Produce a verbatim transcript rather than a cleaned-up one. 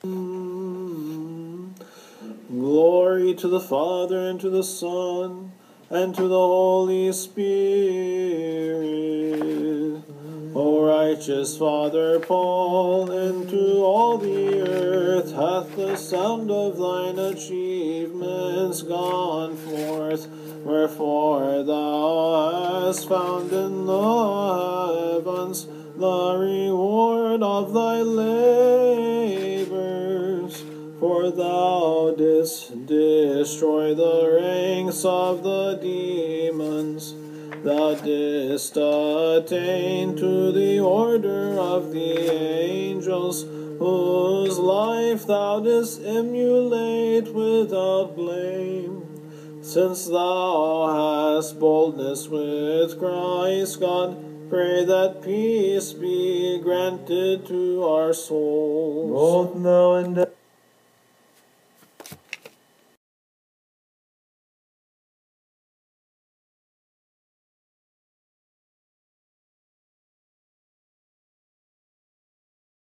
Glory to the Father, and to the Son, and to the Holy Spirit. O righteous Father Paul, into all the earth hath the sound of thine achievements gone forth. Wherefore thou hast found in the heavens the reward of thy labors. For thou didst destroy the ranks of the demons. Thou didst attain to the order of the angels, whose life thou didst emulate without blame. Since thou hast boldness with Christ, God, pray that peace be granted to our souls. Both now and